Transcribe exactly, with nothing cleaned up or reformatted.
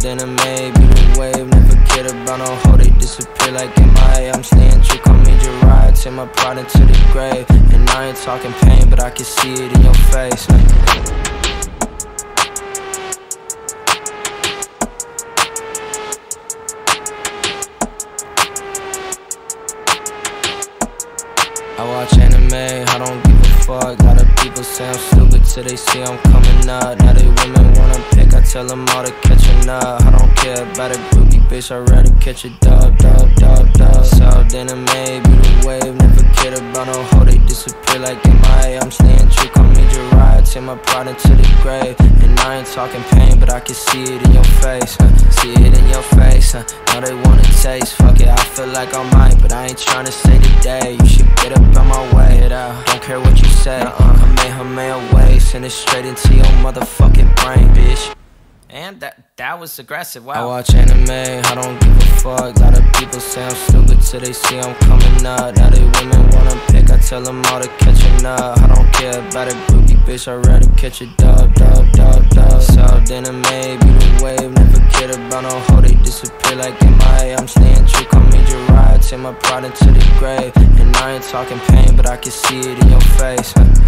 Solved anime, be the wave. Never cared about no hoe, they disappear like M I A. I'm staying true, call me Jiraiya. Take my pride into the grave. And I ain't talking pain, but I can see it in your face. I watch anime, I don't give a fuck. A lot of people say I'm stupid till they see I'm coming up. Now they women wanna pick, I tell them all to catch a nut. I don't care about a groupie, bitch, I'd rather catch a dub, dub, dub, dub. Solved anime, be the wave. Never cared about no hoe, they disappear like M I A. I'm staying true, call me Jiraiya. Take my pride into the grave. And I ain't talking pain, but I can see it in your face, huh? See it in your face, huh? Now they wanna taste, fuck it, I feel like I might, but I ain't tryna say today. You should get up on my way, get out, don't care what you say. Uh-uh, Kamehameha way, send it straight into your motherfucking brain, bitch. And that, that was aggressive, wow. I watch anime, I don't give a fuck. A lot of people say I'm stupid till they see I'm coming up. Now they women wanna pick, I tell them all to catch a nut. I don't care about a groupie, bitch, I'd rather catch a dub, dub, dub, dub. Solved anime, be the wave. Never cared about no hoe, they disappear like M I A. I'm staying true, call me Jiraiya. Take my pride into the grave. And I ain't talking pain, but I can see it in your face, huh?